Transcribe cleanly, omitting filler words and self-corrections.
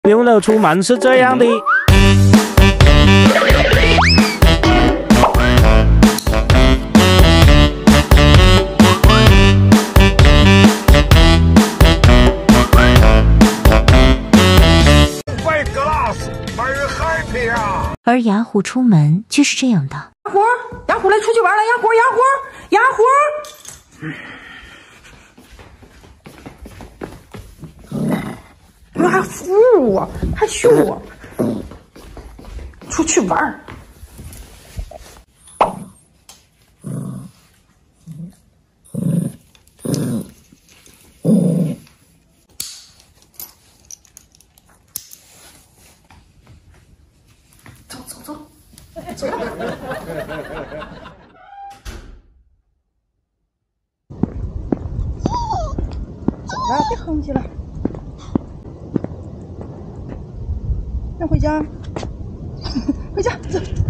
流露出门是这样的。 而雅虎出门却是这样的。 雅虎来出去玩了，雅虎，还服我，还凶我，出去玩。走。别哼起来，要回家，回家走。